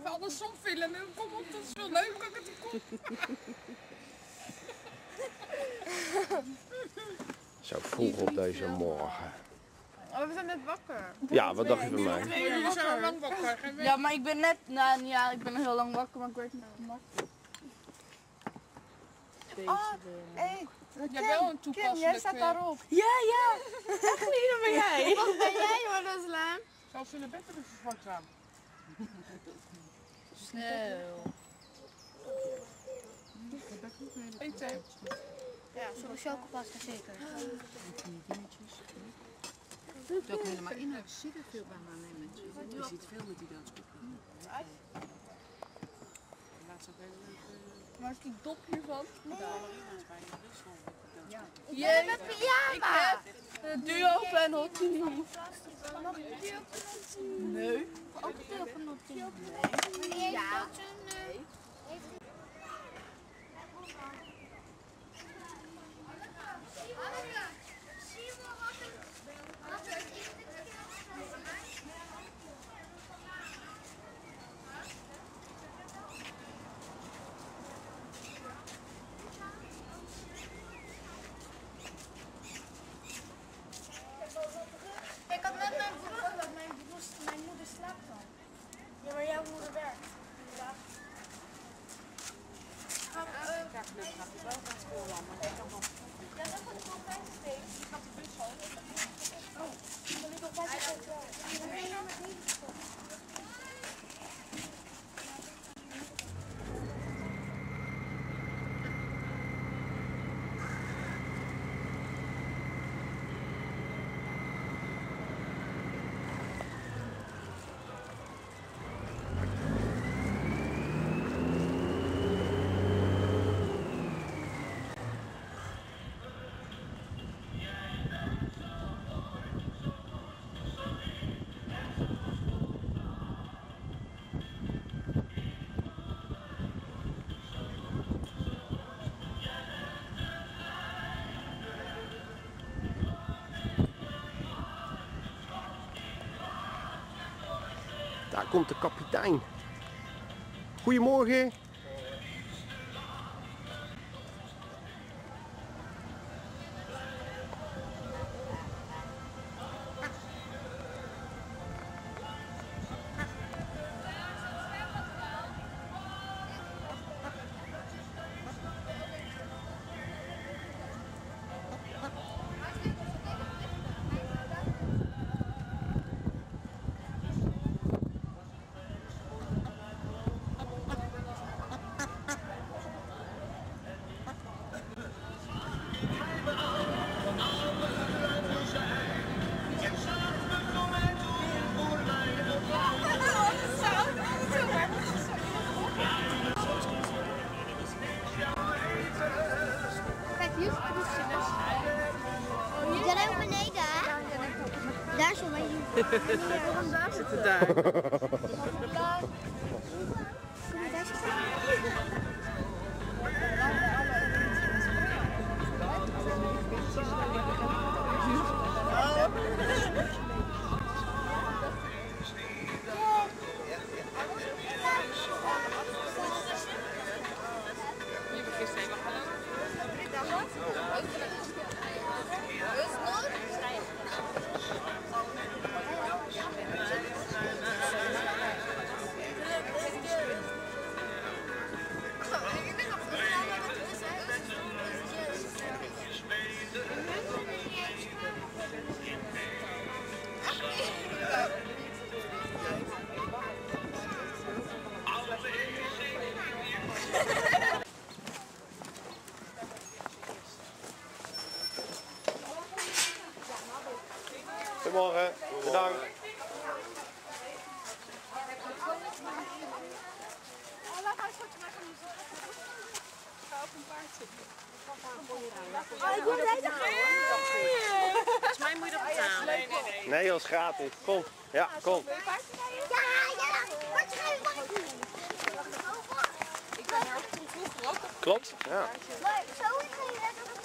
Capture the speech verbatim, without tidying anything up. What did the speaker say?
even andersom filmen. Kom op, dat is wel leuk. Kan ik het op? Zo vroeg op deze morgen. Oh, we zijn net wakker. Ja, wat dacht je van mij? Nee, jullie zijn al lang wakker. Ja, maar ik ben net, nou ja, ik ben heel lang wakker, maar ik weet niet wat. Oh, hé. Jij wel een toepasselijke... Kim, jij staat daarop. Ja, ja. Echt niet, dat ben jij. Wat ben jij, hoor, Rosalem? Zelfs in de bed hebben ze zwart aan. Snel. Eten. Ja, zo'n chocopasta zeker. Dat helemaal in. Ik zie er veel bij mijn mensen. Je ziet veel met die doodskoppen. Laatst ook heel leuk. Waar is die dop hiervan? Nee. Ja. Jij met pyjama! De duo van Hottie. Nog een duo Nee. Ook een duo van Hottie. Nee. Ja. Nee. Ik had net mijn broer gebeld, mijn, broer, mijn moeder slaapt al. Ja, maar jouw moeder werkt. Ja. Ja, gelukkig gaat het wel naar school lang, maar dat kan wel. Ja, dat wordt nog vijf steeds. Ik had de bus al. Oh, dan ik nog vijf steeds wel. Nee, dan met niet. Daar komt de kapitein. Goedemorgen. Daar zo bij je. Waarom daar zitten daar? Kom je daar zitten? Goedemorgen, bedankt. Oh, ik wil deze Volgens mij moet je dat betalen. Nee, nee, nee. Nee, dat is gratis. Kom. Ja, kom. Ja, ja, wat schrijf ik? Ik ben er ook vroeger ook op. Klopt. Ja. Zo is het.